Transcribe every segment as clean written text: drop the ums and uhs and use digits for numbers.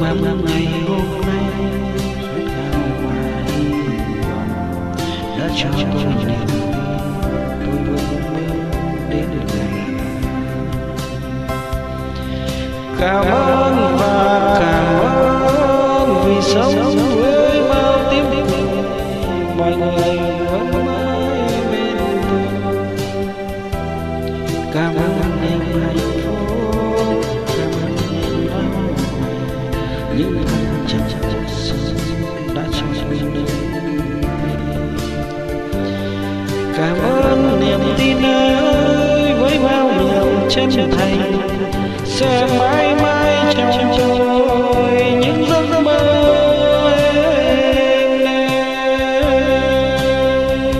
ơn ngày hôm nay khát khao và hy vọng đã cho tôi niềm tin. Tôi vẫn mơ đến ngày. Cảm ơn và cảm ơn vì sống với bao tiếng cười, mọi người vẫn mãi bên tôi. Cảm ơn em hạnh phúc, cảm ơn em đau những tháng chăm đã cho mình đến. Cảm ơn niềm tin ấy với bao niềm chân thành sẽ mãi mãi trong tôi những giấc mơ êm đềm.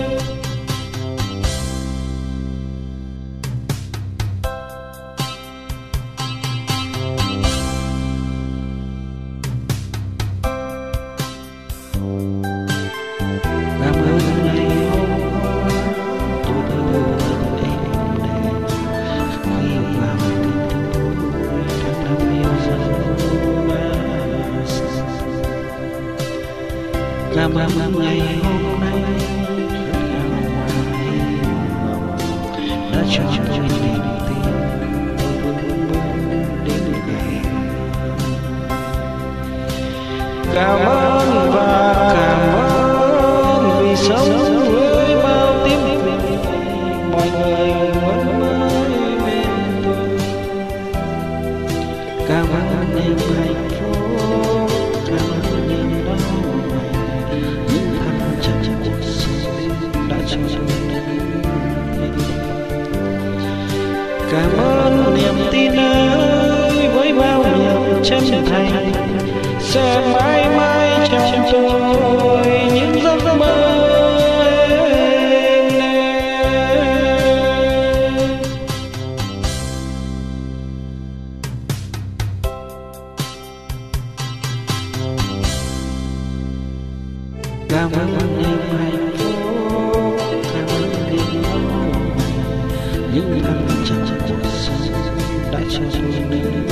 Cảm ơn ngày hôm qua tôi thơ êm đềm khi vào cảm ơn ngày hôm nay khát khao và hy vọng đã cho tôi niềm tin. Tôi vẫn mơ đến ngày. Cảm ơn và cảm ơn vì sống với bao tiếng cười, mọi người vẫn mãi bên tôi. Cảm ơn em hạnh phúc, cảm ơn em đau những tháng chăm cuộc sống đã cho tôi đến. Cảm ơn niềm tin ấy với bao niềm chân thành sẽ mãi mãi trong tôi những giấc mơ êm đềm. Cảm ơn em hạnh phúc, cảm ơn em đau những tháng chăm cuộc sống đã cho tôi đến.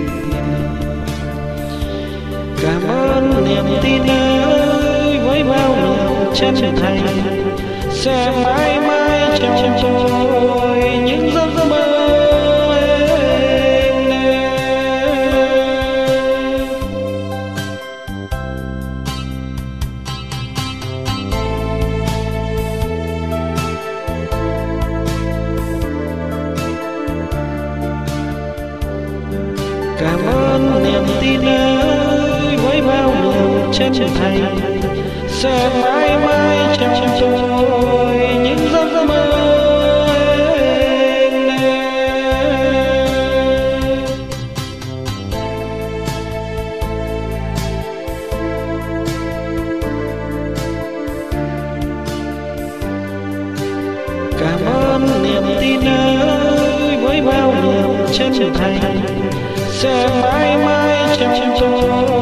Cảm ơn niềm tin ấy với bao niềm chân thành sẽ mãi mãi trong tôi những giấc mơ êm đềm. Cảm ơn niềm tin ấy với bao niềm chân thành sẽ mãi mãi trong tôi những giấc mơ êm đềm. Cảm ơn niềm tin ấy với bao niềm chân thành sẽ mãi mãi trong tôi